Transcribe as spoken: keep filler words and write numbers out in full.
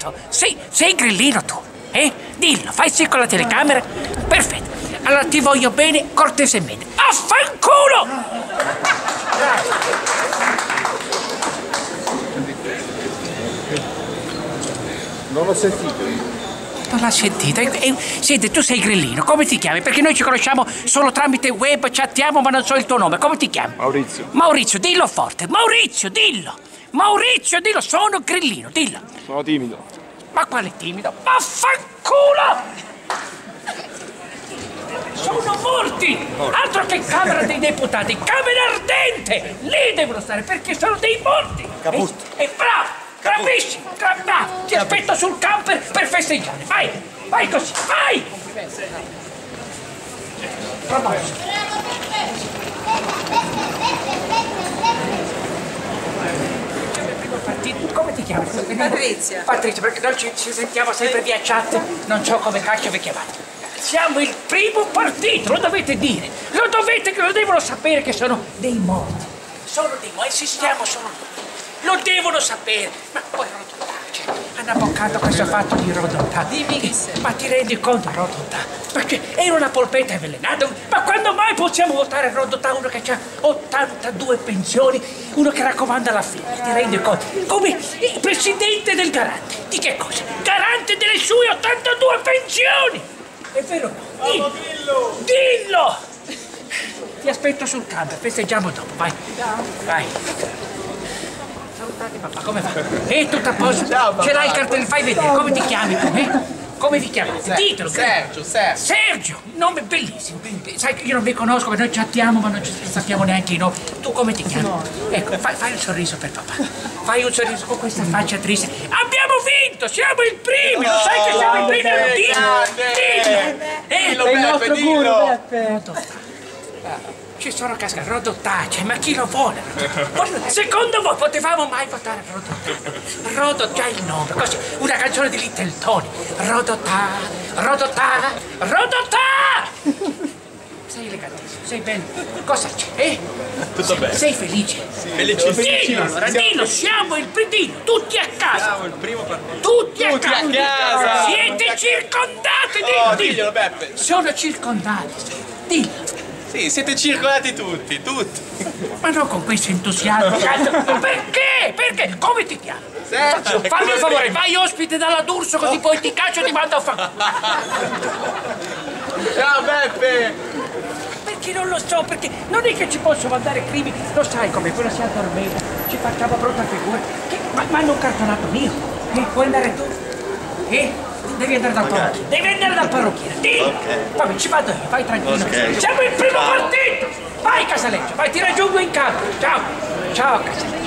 certo, sei, sei grillino tu, eh? Dillo, fai sì con la telecamera. Perfetto. Allora ti voglio bene cortesemente. Affanculo! Non l'ho sentito. Non l'ha sentito? E, e, senti, tu sei grillino, come ti chiami? Perché noi ci conosciamo solo tramite web, chattiamo, ma non so il tuo nome. Come ti chiami? Maurizio. Maurizio, dillo forte. Maurizio, dillo. Maurizio, dillo, sono grillino, dillo. Sono timido. Ma quale timido? Vaffanculo! Sono morti! Altro che Camera dei Deputati, Camera Ardente! Lì devono stare perché sono dei morti! Caput. E, e bravo! Bravissimo! Bra- bravo! Ti aspetto sul camper per festeggiare! Vai! Vai così! Vai! Promosso! Come ti chiami? Patrizia. Patrizia, perché noi ci, ci sentiamo sempre via chat, non so come cacchio vi chiamate. Siamo il primo partito, lo dovete dire, lo dovete, lo devono sapere che sono dei morti. Sono dei morti, esistiamo solo noi. Lo devono sapere. Ma poi Rodotà, cioè, hanno abboccato questo fatto di Rodotà. Dimmi chi sei. Ma ti rendi conto, Rodotà? Perché era una polpetta avvelenata. Ma quando mai possiamo votare Rodotà, uno che ha ottantadue pensioni, uno che raccomanda la figlia? Ti rendi conto? Come il presidente del Garante. Di che cosa? Garante delle sue ottantadue pensioni! È vero? Dillo! Dillo! Dillo! Ti aspetto sul campo, festeggiamo dopo, vai. Vai. Salutate papà, come va? E tutto a posto? Ciao, papà. Ce l'hai il cartello, fai vedere, come ti chiami tu, eh? Come vi chiamate? Ditelo. Sergio, Sergio. Sergio, nome bellissimo. Sai che io non vi conosco, perché noi chattiamo, ma non ci sappiamo neanche i nomi. Tu come ti chiami? Ecco, fai, fai un sorriso per papà. Fai un sorriso con questa faccia triste. Abbiamo vinto, siamo i primi, lo sai che siamo i primi? Dillo, dillo. Dillo, Beppe, dillo. Rodotà. Ci sono cascate, Rodotà, ma chi lo vuole? Secondo voi potevamo mai votare Rodotà? Rodotà, già il nome, così, una canzone di Little Tony. Rodotà, Rodotà, Rodotà! Sei elegantissimo, sei bello. Cosa c'è, eh? Tutto bene. Sei felice? Felicissimo. Dillo allora, dillo, siamo il primo, tutti a casa. Siamo il primo partito. Tutti a Tutti a casa. casa. Siete circondati, Oh, dillo, diglielo, Beppe. Sono circondati, dillo. Sì, siete circolati tutti, tutti. Ma non con questo entusiasmo. Ma perché? Perché? Come ti chiami? Sergio. Fammi un favore, vai ospite dalla D'Urso così poi ti caccio e ti mando a fare. Ciao, Beppe. Perché non lo so, perché non è che ci posso mandare crimi. Lo sai come quando si addormenta, ci facciamo brutta figura. Che, ma mi hanno un cartonato mio. Eh, puoi andare tu? Eh? Devi andare dal parrucchiere. Devi andare dal parrucchiere. Dì! Ok. Vabbè, ci vado io, vai tranquillo. Ok. Siamo il primo partito! Vai Casaleggio, vai, ti raggiungo in campo. Ciao! Ciao Casaleggio.